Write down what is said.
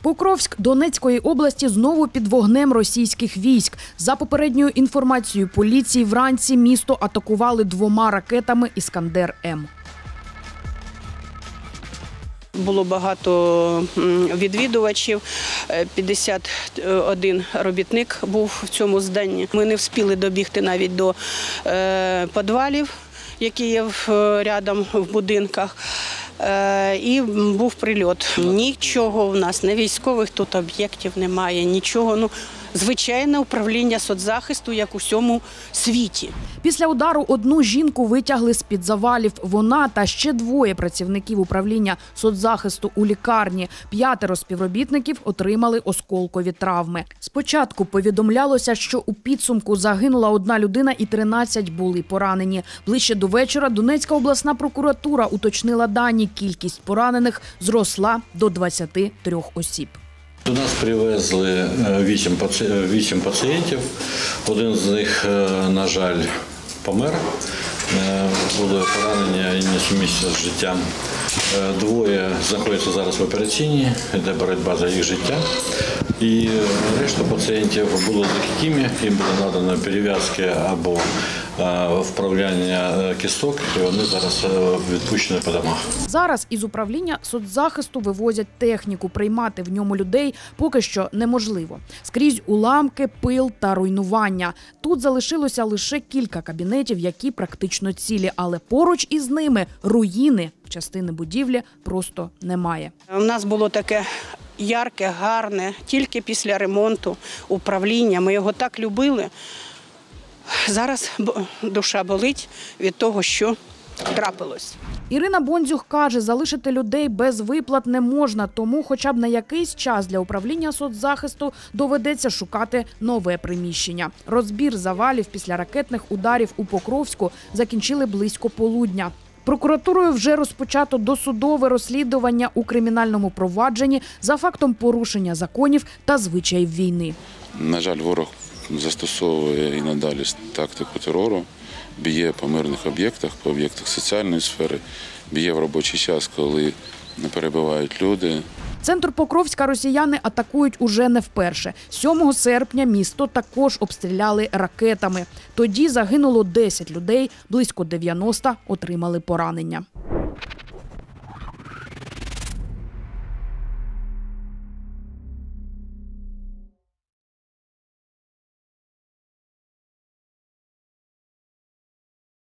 Покровськ Донецької області знову під вогнем російських військ. За попередньою інформацією поліції, вранці місто атакували 2 ракетами «Іскандер-М». Було багато відвідувачів, 51 робітник був в цьому зданні. Ми не встигли добігти навіть до підвалів, які є рядом в будинках. І був прильот. Нічого в нас, не військових тут об'єктів немає, нічого. Звичайне управління соцзахисту, як у всьому світі. Після удару одну жінку витягли з-під завалів. Вона та ще 2 працівників управління соцзахисту у лікарні. 5 співробітників отримали осколкові травми. Спочатку повідомлялося, що у підсумку загинула 1 людина і 13 були поранені. Ближче до вечора Донецька обласна прокуратура уточнила дані. Кількість поранених зросла до 23 осіб. До нас привезли 8 пацієнтів. Один з них, на жаль, помер. Були поранення і несумісні з життям. 2 знаходяться зараз в операційній, йде боротьба за їх життя. І решта пацієнтів були легкими, їм було надано перев'язки або вправляння кісток, і вони зараз відпущені по домах. Зараз із управління соцзахисту вивозять техніку. Приймати в ньому людей поки що неможливо. Скрізь уламки, пил та руйнування. Тут залишилося лише кілька кабінетів, які практично цілі, але поруч із ними руїни. Частини будівлі просто немає. У нас було таке ярке, гарне, тільки після ремонту управління. Ми його так любили. Зараз душа болить від того, що трапилось. Ірина Бондзюг каже, залишити людей без виплат не можна, тому хоча б на якийсь час для управління соцзахисту доведеться шукати нове приміщення. Розбір завалів після ракетних ударів у Покровську закінчили близько полудня. Прокуратурою вже розпочато досудове розслідування у кримінальному провадженні за фактом порушення законів та звичаїв війни. На жаль, ворог застосовує і надалі тактику терору, б'є по мирних об'єктах, по об'єктах соціальної сфери, б'є в робочий час, коли не перебувають люди. Центр Покровська росіяни атакують уже не вперше. 7 серпня місто також обстріляли ракетами. Тоді загинуло 10 людей, близько 90 отримали поранення.